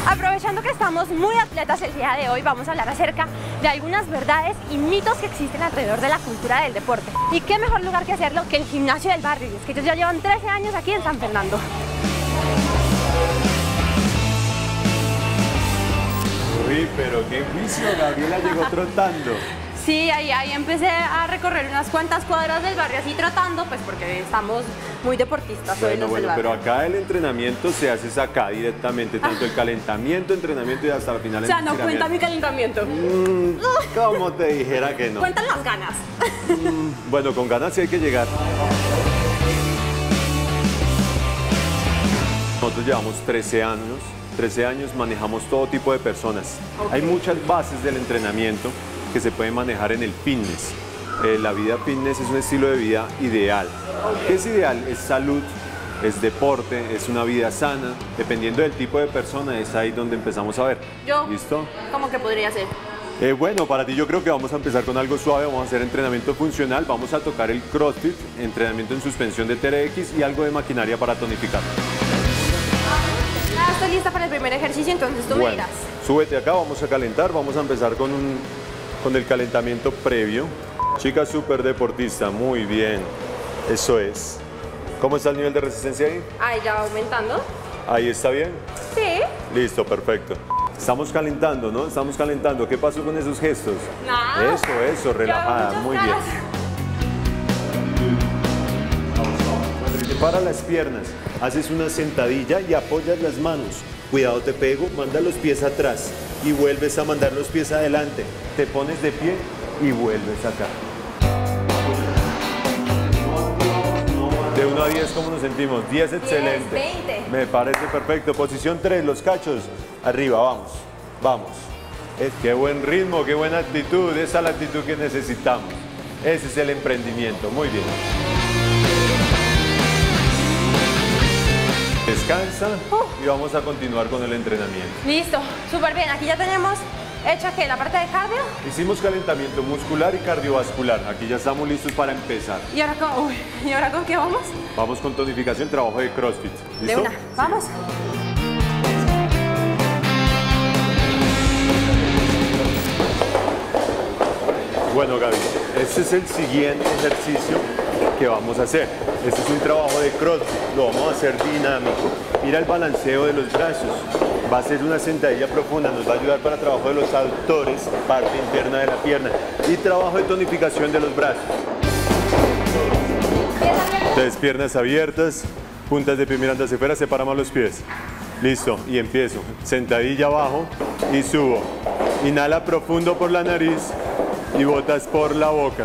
Aprovechando que estamos muy atletas el día de hoy, vamos a hablar acerca de algunas verdades y mitos que existen alrededor de la cultura del deporte. Y qué mejor lugar que hacerlo que el gimnasio del barrio. Y es que ellos ya llevan 13 años aquí en San Fernando. Uy, pero qué juicio, Gabriela llegó trotando. Sí, ahí empecé a recorrer unas cuantas cuadras del barrio así trotando, pues porque estamos muy deportistas hoy los del barrio. Pero acá el entrenamiento se hace acá directamente, tanto el calentamiento, entrenamiento y hasta el final. O sea, no cuenta mi calentamiento. ¿Cómo te dijera que no? Cuentan las ganas. Bueno, con ganas sí hay que llegar. Nosotros llevamos 13 años. 13 años manejamos todo tipo de personas. Okay. Hay muchas bases del entrenamiento que se pueden manejar en el fitness. La vida fitness es un estilo de vida ideal. ¿Qué es ideal? Es salud, es deporte, es una vida sana. Dependiendo del tipo de persona, es ahí donde empezamos a ver. ¿Listo? ¿Cómo que podría ser? Bueno, para ti yo creo que vamos a empezar con algo suave. Vamos a hacer entrenamiento funcional, vamos a tocar el CrossFit, entrenamiento en suspensión de TRX y algo de maquinaria para tonificar. Estoy lista para el primer ejercicio, entonces tú me dirás. Súbete acá, vamos a calentar, vamos a empezar con el calentamiento previo. Chica súper deportista, muy bien, eso es. ¿Cómo está el nivel de resistencia ahí? Ahí ya va aumentando. ¿Ahí está bien? Sí. Listo, perfecto. Estamos calentando, ¿no? Estamos calentando. ¿Qué pasó con esos gestos? Nada. Eso, relajada, muy bien. Para las piernas, haces una sentadilla y apoyas las manos. Cuidado, te pego, manda los pies atrás y vuelves a mandar los pies adelante. Te pones de pie y vuelves acá. De 1 a 10, ¿cómo nos sentimos? 10, excelente. 20. Me parece perfecto. Posición 3, los cachos. Arriba, vamos, vamos. Qué buen ritmo, qué buena actitud. Esa es la actitud que necesitamos. Ese es el emprendimiento. Muy bien. Descansa y vamos a continuar con el entrenamiento. Listo, súper bien. Aquí ya tenemos hecha que la parte de cardio. Hicimos calentamiento muscular y cardiovascular. Aquí ya estamos listos para empezar. ¿Y ahora con qué vamos? Vamos con tonificación, trabajo de CrossFit. ¿Listo? De una, vamos. Bueno, Gaby, este es el siguiente ejercicio que vamos a hacer. Este es un trabajo de CrossFit, lo vamos a hacer dinámico. Mira el balanceo de los brazos, va a ser una sentadilla profunda, nos va a ayudar para trabajo de los aductores, parte interna de la pierna y trabajo de tonificación de los brazos. Entonces, piernas abiertas, puntas de pie mirando hacia afuera, separamos los pies. Listo, y empiezo. Sentadilla abajo y subo. Inhala profundo por la nariz y botas por la boca.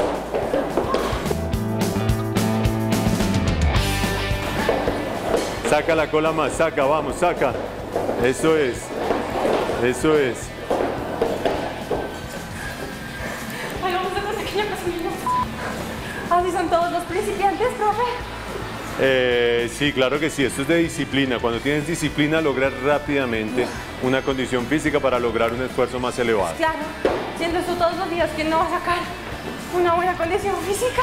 Saca la cola más, saca, vamos, saca. Eso es, eso es. Ay, vamos a hacer una pequeña cosa. ¿Así son todos los principiantes, profe? Sí, claro que sí, esto es de disciplina. Cuando tienes disciplina logras rápidamente una condición física para lograr un esfuerzo más elevado. Claro, siendo esto todos los días, ¿quién no va a sacar una buena condición física?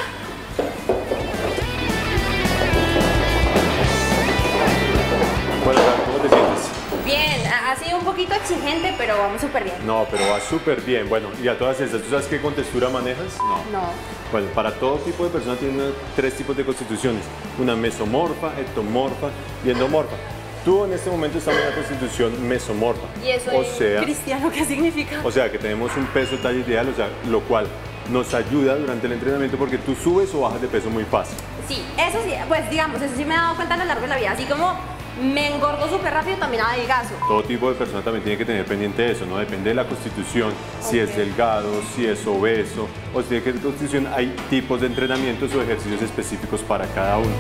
Bueno, ¿cómo te sientes? Bien, ha sido un poquito exigente, pero vamos súper bien. No, pero va súper bien. Bueno, y a todas estas, ¿tú sabes qué contextura manejas? No. Bueno, para todo tipo de personas tienen 3 tipos de constituciones. Una mesomorfa, ectomorfa y endomorfa. Tú en este momento estás en una constitución mesomorfa. ¿Y eso cristiano qué significa? O sea, que tenemos un peso talla ideal, o sea, lo cual nos ayuda durante el entrenamiento porque tú subes o bajas de peso muy fácil. Sí, eso sí, pues digamos, eso sí me he dado cuenta a lo largo de la vida. Así como me engordo súper rápido, también adelgazo. Todo tipo de persona también tiene que tener pendiente de eso, ¿no? Depende de la constitución, si es delgado, si es obeso, o si tiene que constitución, hay tipos de entrenamientos o ejercicios específicos para cada uno.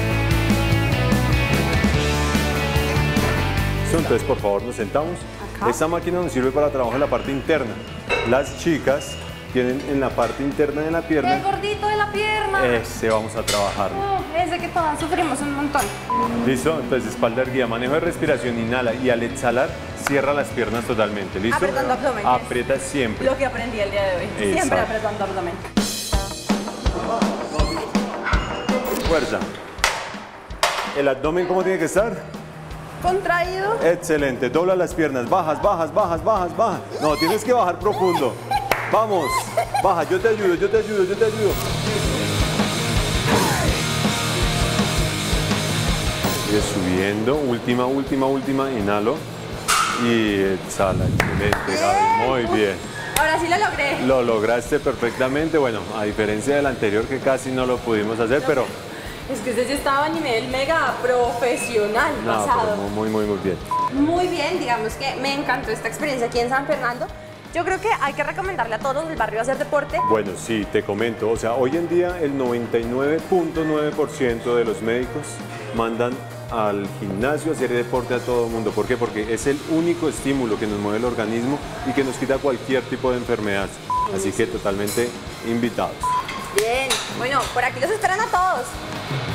Entonces, por favor, nos sentamos. Acá. Esta máquina nos sirve para trabajo en la parte interna. Las chicas tienen en la parte interna de la pierna. El gordito de la pierna. Ese vamos a trabajar. Ese que todas sufrimos un montón. ¿Listo? Entonces, espalda erguida, manejo de respiración, inhala y al exhalar, cierra las piernas totalmente. ¿Listo? Apretando abdomen. Aprieta siempre. Lo que aprendí el día de hoy. Exacto. Siempre apretando abdomen. Fuerza. ¿El abdomen cómo tiene que estar? contraído. Excelente, dobla las piernas, bajas, bajas, bajas, bajas, bajas. No, tienes que bajar profundo. Vamos, baja, yo te ayudo, yo te ayudo, yo te ayudo. Sigue subiendo, última, última, última, inhalo. Y exhala, excelente, Gaby, muy bien. Ahora sí lo logré. Lo lograste perfectamente, bueno, a diferencia del anterior que casi no lo pudimos hacer, pero... Es que usted ya estaba a nivel mega profesional No, pasado. pero muy, muy, muy bien. Muy bien, digamos que me encantó esta experiencia aquí en San Fernando. Yo creo que hay que recomendarle a todos los del barrio hacer deporte. Bueno, sí, te comento, o sea, hoy en día el 99.9% de los médicos mandan al gimnasio a hacer deporte a todo el mundo. ¿Por qué? Porque es el único estímulo que nos mueve el organismo y que nos quita cualquier tipo de enfermedad. Así que totalmente invitados. Bien, bueno, por aquí los esperan a todos.